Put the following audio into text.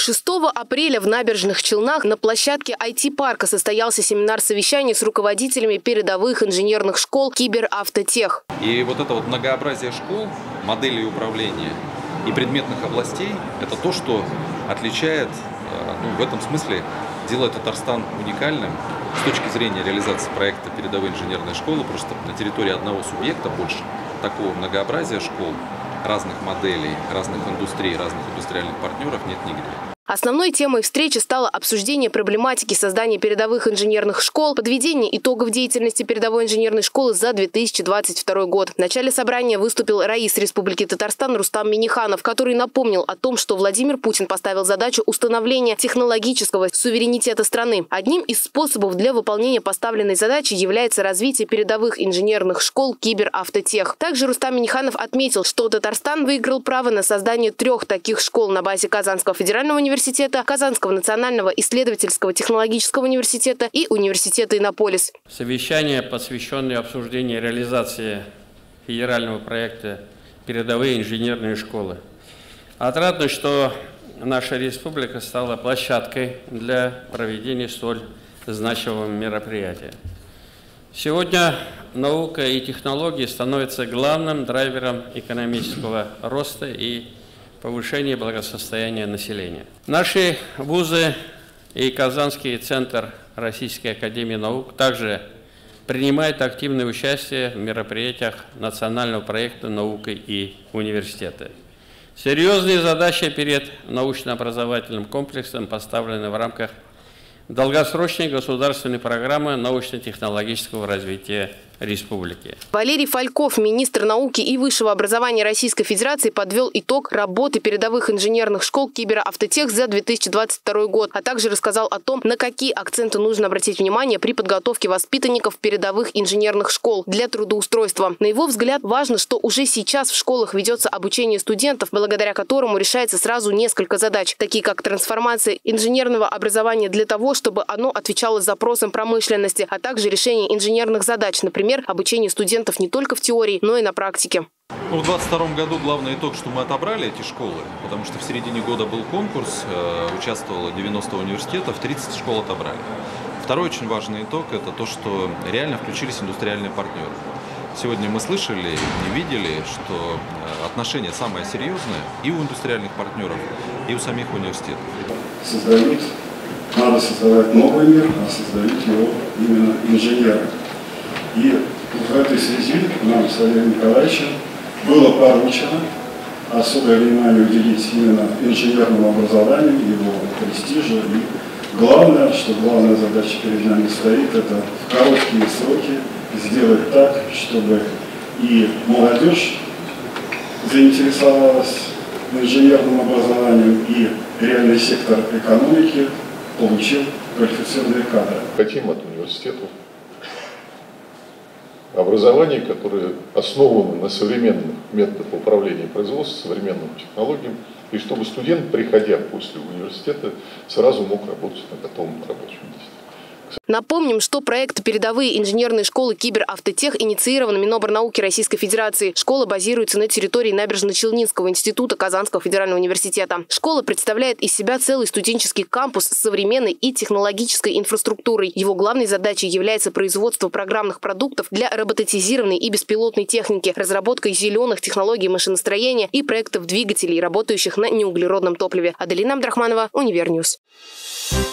6 апреля в Набережных Челнах на площадке IT-парка состоялся семинар-совещание с руководителями передовых инженерных школ Киберавтотех. И вот это вот многообразие школ, моделей управления и предметных областей – это то, что отличает, в этом смысле делает Татарстан уникальным с точки зрения реализации проекта передовой инженерной школы. Просто на территории одного субъекта больше такого многообразия школ, разных моделей, разных индустрий, разных индустриальных партнеров нет нигде. Основной темой встречи стало обсуждение проблематики создания передовых инженерных школ, подведение итогов деятельности передовой инженерной школы за 2022 год. В начале собрания выступил раис Республики Татарстан Рустам Минниханов, который напомнил о том, что Владимир Путин поставил задачу установления технологического суверенитета страны. Одним из способов для выполнения поставленной задачи является развитие передовых инженерных школ Киберавтотех. Также Рустам Минниханов отметил, что Татарстан выиграл право на создание 3 таких школ на базе Казанского федерального университета, Казанского национального исследовательского технологического университета и университета Иннополис. Совещание, посвященное обсуждению реализации федерального проекта «Передовые инженерные школы». Отрадно, что наша республика стала площадкой для проведения столь значимого мероприятия. Сегодня наука и технологии становятся главным драйвером экономического роста и повышение благосостояния населения. Наши вузы и Казанский центр Российской академии наук также принимают активное участие в мероприятиях национального проекта «Наука и университеты». Серьезные задачи перед научно-образовательным комплексом поставлены в рамках долгосрочной государственной программы научно-технологического развития республики. Валерий Фальков, министр науки и высшего образования Российской Федерации, подвел итог работы передовых инженерных школ Киберавтотех за 2022 год, а также рассказал о том, на какие акценты нужно обратить внимание при подготовке воспитанников передовых инженерных школ для трудоустройства. На его взгляд, важно, что уже сейчас в школах ведется обучение студентов, благодаря которому решается сразу несколько задач, такие как трансформация инженерного образования для того, чтобы оно отвечало запросам промышленности, а также решение инженерных задач, например, обучение студентов не только в теории, но и на практике. В 2022 году главный итог, что мы отобрали эти школы, потому что в середине года был конкурс, участвовало 90 университетов, 30 школ отобрали. Второй очень важный итог – это то, что реально включились индустриальные партнеры. Сегодня мы слышали и видели, что отношение самое серьезное и у индустриальных партнеров, и у самих университетов. Надо создавать новый мир, а создают его именно инженеры. И в этой связи нам с Валерием Николаевичем было поручено особое внимание уделить именно инженерному образованию, его престижу. И главное, что главная задача перед нами стоит, это в короткие сроки сделать так, чтобы и молодежь заинтересовалась инженерным образованием, и реальный сектор экономики получил квалифицированные кадры. Хотим от университетов образование, которое основано на современных методах управления производством, современным технологиям, и чтобы студент, приходя после университета, сразу мог работать на готовом рабочем месте. Напомним, что проект «Передовые инженерные школы Киберавтотех» инициирован Минобрнауки Российской Федерации. Школа базируется на территории Набережно-Челнинского института Казанского федерального университета. Школа представляет из себя целый студенческий кампус с современной и технологической инфраструктурой. Его главной задачей является производство программных продуктов для роботизированной и беспилотной техники, разработка зеленых технологий машиностроения и проектов двигателей, работающих на неуглеродном топливе. Аделина Абдрахманова, Универньюз.